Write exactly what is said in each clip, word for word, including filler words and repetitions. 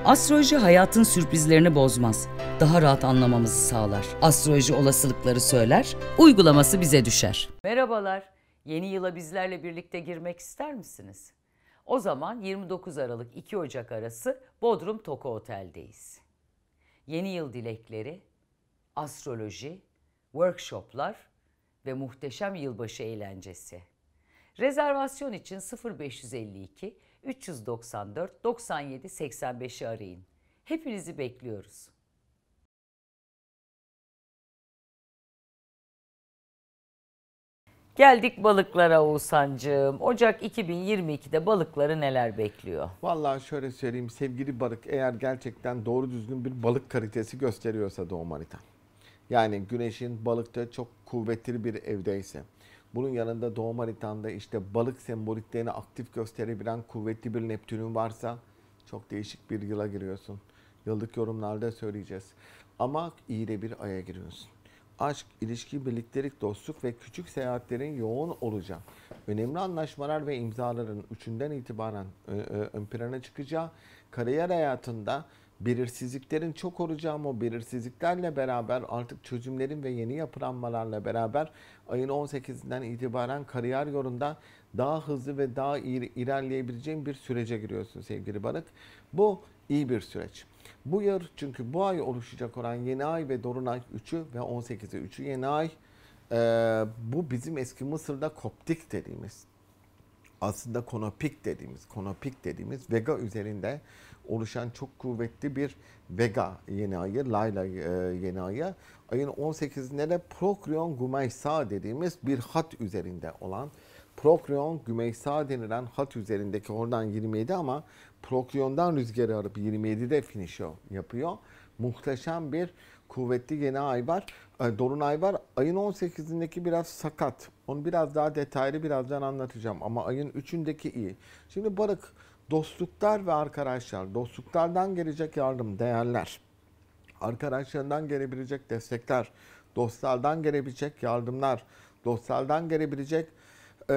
Astroloji hayatın sürprizlerini bozmaz. Daha rahat anlamamızı sağlar. Astroloji olasılıkları söyler, uygulaması bize düşer. Merhabalar, yeni yıla bizlerle birlikte girmek ister misiniz? O zaman yirmi dokuz Aralık iki Ocak arası Bodrum Toka Otel'deyiz. Yeni yıl dilekleri, astroloji, workshoplar ve muhteşem yılbaşı eğlencesi. Rezervasyon için sıfır beş yüz elli iki üç yüz doksan dört doksan yedi seksen beşi arayın. Hepinizi bekliyoruz. Geldik balıklara Oğuzhan'cığım. Ocak iki bin yirmi iki'de balıkları neler bekliyor? Vallahi şöyle söyleyeyim sevgili balık, eğer gerçekten doğru düzgün bir balık karitesi gösteriyorsa doğum haritan. Yani güneşin balıkta çok kuvvetli bir evdeyse, bunun yanında doğum haritanda işte balık semboliklerini aktif gösterebilen kuvvetli bir Neptünün varsa çok değişik bir yıla giriyorsun. Yıllık yorumlarda söyleyeceğiz. Ama iyi de bir aya giriyorsun. Aşk, ilişki, birliktelik, dostluk ve küçük seyahatlerin yoğun olacağı, önemli anlaşmalar ve imzaların üçünden itibaren ön plana çıkacağı, kariyer hayatında belirsizliklerin çok olacağı, o belirsizliklerle beraber artık çözümlerin ve yeni yapılanmalarla beraber ayın on sekizinden itibaren kariyer yolunda daha hızlı ve daha iyi ilerleyebileceğin bir sürece giriyorsun sevgili balık. Bu iyi bir süreç. Bu yıl, çünkü bu ay oluşacak olan yeni ay ve dolunay üçü ve on sekizi üçü yeni ay, e, bu bizim eski Mısır'da koptik dediğimiz, aslında konopik dediğimiz, konopik dediğimiz Vega üzerinde oluşan çok kuvvetli bir Vega yeni ayı, Layla yeni ayı. Ayın on sekizinde de Prokrion Gümeysa dediğimiz bir hat üzerinde olan, Prokrion Gümeysa denilen hat üzerindeki, oradan yirmi yedi ama Prokrion'dan rüzgarı alıp yirmi yedide finish yapıyor. Muhteşem bir kuvvetli yeni ay var. Dolunay var. Ayın on sekizindeki biraz sakat. Onu biraz daha detaylı birazdan anlatacağım. Ama ayın üçündeki iyi. Şimdi balık, dostluklar ve arkadaşlar. Dostluklardan gelecek yardım, değerler. Arkadaşlarından gelebilecek destekler. Dostlardan gelebilecek yardımlar. Dostlardan gelebilecek Ee,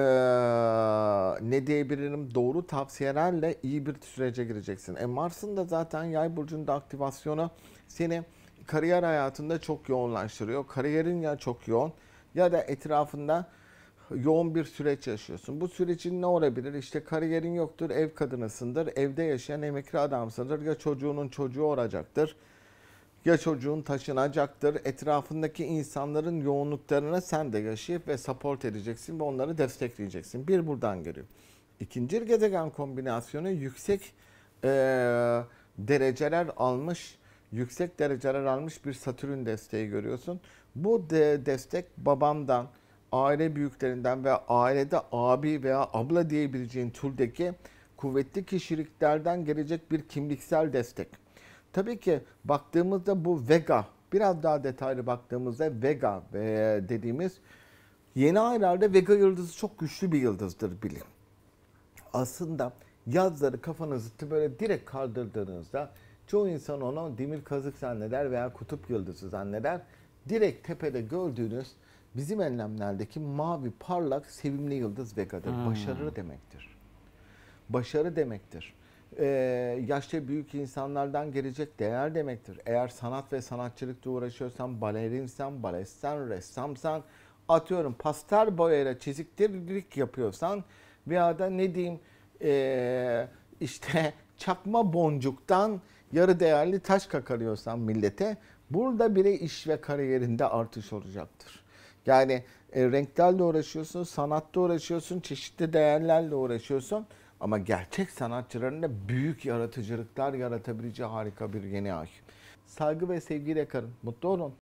ne diyebilirim, doğru tavsiyelerle iyi bir sürece gireceksin. E Mars'ın da zaten Yay burcunda aktivasyonu seni kariyer hayatında çok yoğunlaştırıyor. Kariyerin ya çok yoğun ya da etrafında yoğun bir süreç yaşıyorsun. Bu sürecin ne olabilir? İşte kariyerin yoktur, ev kadınısındır, evde yaşayan emekli adamsındır, ya çocuğunun çocuğu olacaktır, ya çocuğun taşınacaktır. Etrafındaki insanların yoğunluklarına sen de yaşayıp ve support edeceksin ve onları destekleyeceksin. Bir buradan geliyor. İkinci gezegen kombinasyonu yüksek e, dereceler almış, yüksek dereceler almış bir Satürn desteği görüyorsun. Bu de destek babamdan, aile büyüklerinden ve ailede abi veya abla diyebileceğin türdeki kuvvetli kişiliklerden gelecek bir kimliksel destek. Tabii ki baktığımızda bu Vega, biraz daha detaylı baktığımızda Vega dediğimiz yeni aylarda Vega yıldızı çok güçlü bir yıldızdır bilin. Aslında yazları kafanızı böyle direkt kaldırdığınızda çoğu insan onu demir kazık zanneder veya kutup yıldızı zanneder. Direkt tepede gördüğünüz bizim enlemlerdeki mavi parlak sevimli yıldız Vega'dır. Hmm. Başarı demektir. Başarı demektir. Ee, yaşça büyük insanlardan gelecek değer demektir. Eğer sanat ve sanatçılıkla uğraşıyorsan, balerinsen, balestten, ressamsan, atıyorum pastel boyayla çiziktirlik yapıyorsan veya da ne diyeyim ee, işte çakma boncuktan yarı değerli taş kakarıyorsan millete, burada bile iş ve kariyerinde artış olacaktır. Yani e, renklerle uğraşıyorsun, sanatla uğraşıyorsun, çeşitli değerlerle uğraşıyorsun. Ama gerçek sanatçıların da büyük yaratıcılıklar yaratabileceği harika bir yeni ay. Saygı ve sevgiyle kalın. Mutlu olun.